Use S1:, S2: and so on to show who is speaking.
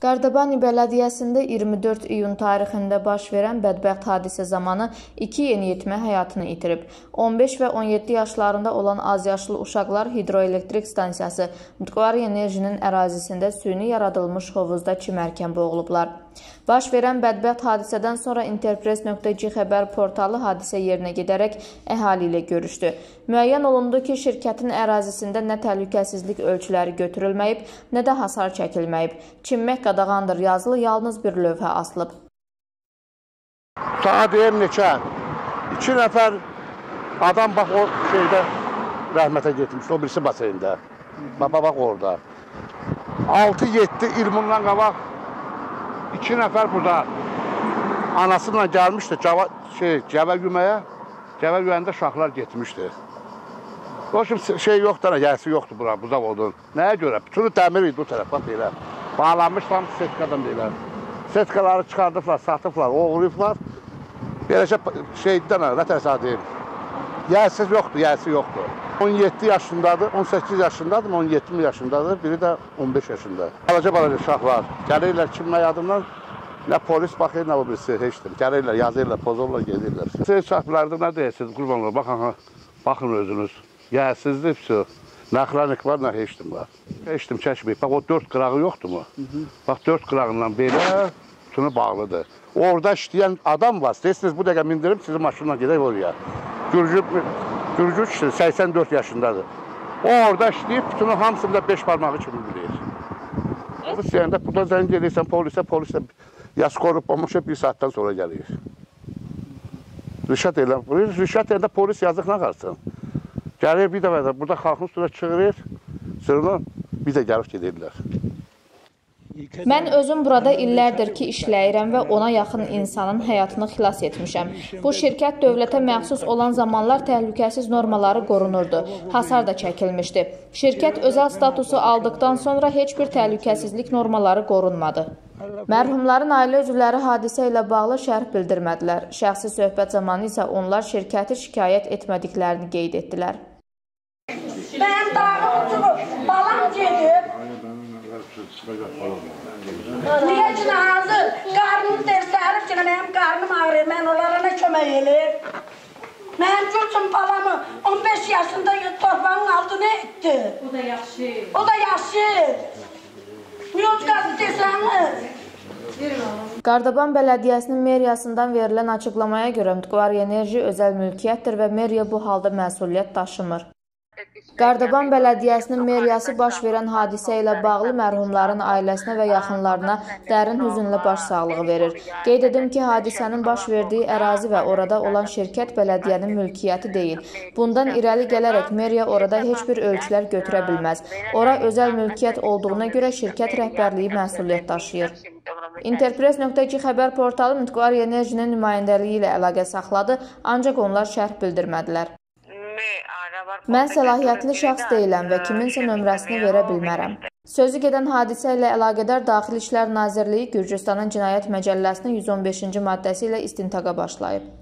S1: Qərdəbani Bələdiyyəsində 24 iyun tarixində baş verən bədbəxt hadisə zamanı 2 yeniyetmə həyatını itirib. 15 və 17 yaşlarında olan azyaşlı uşaqlar hidroelektrik stansiyası Mutqvari Enerjinin ərazisində süni yaradılmış hovuzda çimərkən boğulublar. Baş verən bədbəxt hadisədən sonra Interpress.ci xəbər portalı hadisə yerinə gedərək əhali ilə görüşdü. Müəyyən olundu ki, şirkətin ərazisində nə təhlükəsizlik ölçüləri götürülməyib, nə də hasar çəkilməyib. Çimmək qadağandır yazılı yalnız bir lövhə asılıb.
S2: Saat deyim neçə? 2 nəfər adam bax o şeydə rəhmətə getmiş, o birisi baseyində. Bax orada. 6-7 il bundan qabaq 2 nəfər burada anasıyla gəlmişdi gəvə güməyə. Gəvə güməndə uşaqlar getmişdi. O şimdi şey yoxdur, yəsi yoxdur bura, buzaq odun. Nəyə görə? Bütünü dəmir idi bu tərəf, bax belə. Bağlanmış tam setkadan belə. Setkaları çıxardıblar, satıblar, oğurlayıblar. Beləcə şeydən, nə təsadüf. Yəsiz yoxdur, yəsi yoxdur. 17 yaşındadır, 18 yaşındadır, 17 yaşındadır, biri də 15 yaşında. Balaca uşaqlar gəlirlər kimmək adından, nə polis baxır, nə o birisi, heçdir. Gəlirlər, yazırlar, pozurlar, gedirlər. Siz uşaqlarda nə deyirsiniz, qurban olur, baxın özünüz. Yəsizdir, nəxranik var, nə heçdim var. Heçdim çəkməyib, bax o 4 qırağı yoxdur mu? Bax 4 qırağından belə bütünü bağlıdır. Orada işləyən adam var, deyirsiniz bu dəqiqə mindirim, sizi maşınla gedək oraya. Gürcü kişi 84 yaşındadır. O orada işləyib, bütünü hamısında 5 parmağı kimi bilir. Polis yerində, burada zəng edirsən polisə yaş qorub olmuşa 1 saatdan sonra gəlir. Rüşət eləyəndə polis yazıq nə qarsın? Gəlir bir dəfə də, burada xalqın üstünə çığırır, sırını bir də gəlib gedirlər.
S1: Mən özüm burada illərdir ki işləyirəm və ona yaxın insanın həyatını xilas etmişəm. Bu şirkət dövlətə məxsus olan zamanlar təhlükəsiz normaları qorunurdu, hasar da çəkilmişdi. Şirkət özəl statusu aldıqdan sonra heç bir təhlükəsizlik normaları qorunmadı. Mərhumların ailə üzvləri hadisə ilə bağlı şərh bildirmədilər. Şəxsi söhbət zamanı isə onlar şirkəti şikayət etmədiklərini qeyd etdilər.
S3: Mənim dağım uçurub, balam gedib. Niyə ki, hazır? Qarnım dərsərib ki, mənim qarnım ağrır, mən onlara nə kömək eləyir? Mənim çocuğum balamı 15 yaşında torbanın altına etdi.
S4: O da yaxşı.
S3: O da yaxşı. Miyotqası desəniz.
S1: Qardaban Bələdiyyəsinin meriyasından verilən açıqlamaya görə Mutqvari Enerji özəl mülkiyyətdir və meriya bu halda məsuliyyət daşımır. Qardaban Bələdiyyəsinin meriyası baş verən hadisə ilə bağlı mərhumların ailəsinə və yaxınlarına dərin hüzünlə başsağlığı verir. Qeyd edim ki, hadisənin baş verdiyi ərazi və orada olan şirkət bələdiyyənin mülkiyyəti deyil. Bundan irəli gələrək meriya orada heç bir ölçülər götürə bilməz. Ora özəl mülkiyyət olduğuna görə şirkət rəhbərliyi məsuliyyət daşıyır. Interpress.ci xəbər portalı Mutqvari Enerjinin nümayəndəliyi ilə əlaqə saxladı, ancaq onlar şərh bildirmədilər. Mən səlahiyyətli şəxs deyiləm və kiminsə nömrəsini verə bilmərəm. Sözü gedən hadisə ilə əlaqədar Daxili İşlər Nazirliyi Gürcüstanın Cinayət Məcəlləsinin 115-ci maddəsi ilə istintaqa başlayıb.